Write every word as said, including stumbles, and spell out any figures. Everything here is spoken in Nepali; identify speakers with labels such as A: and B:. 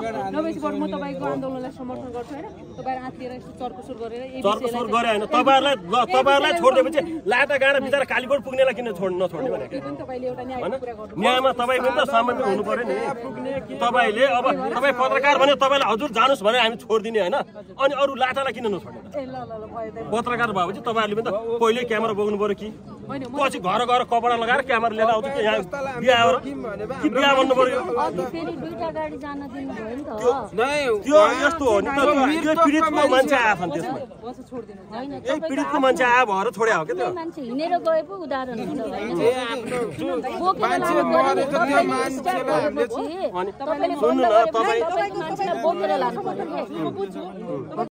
A: नभएपछि म तपाईको आन्दोलनलाई समर्थन गर्छु हैन तपाईहरु आत्तिएर यस्तो चर्कोसुर गरेर
B: ए चर्कोसुर गरे हैन तपाईहरुलाई तपाईहरुलाई छोड्दिएपछि लाटा गाडा बिचारा कालीकोट पुग्नेलाई किन छोड्न नछोड्ने भनेको
A: त्यो पनि तपाईले एउटा न्यायको कुरा गर्नु
B: न्यायमा तपाई पनि त संबन्धित हुनु पर्यो नि तपाईले अब तपाई पत्रकार भने तपाईले हजुर जानुस् भने हामी छोड्दिने हैन अनि अरु लाटालाई किन नछोड्ने
A: ए ल ल ल भयो त
B: पत्रकार भएपछि तपाईहरुले पनि त पहिले क्यामेरा बोक्नु पर्यो कि पछि घर घर कपडा लगाएर क्यामेरा लिएर आउँछ कि यहाँ बिहा हो कि बिहा भन्नु पर्यो
C: अघि फेरि दुईटा गाडी जान दिनु भयो नि त
B: त्यो यस्तो हो नि त त्यो पीडितको मान्छे आएछ नि त्यसमा
A: बस छोड्दिनु
C: हैन
B: यही पीडितको मान्छे आए भएर छोड्या हो के त्यो
C: मान्छे हिनेर गए पो उदाहरण हुन्छ हैन
D: मान्छे मरे त त्यो मान्छेले
B: अनि सुन्नु न तपाई
C: मान्छेलाई बोकेर लानु पर्यो के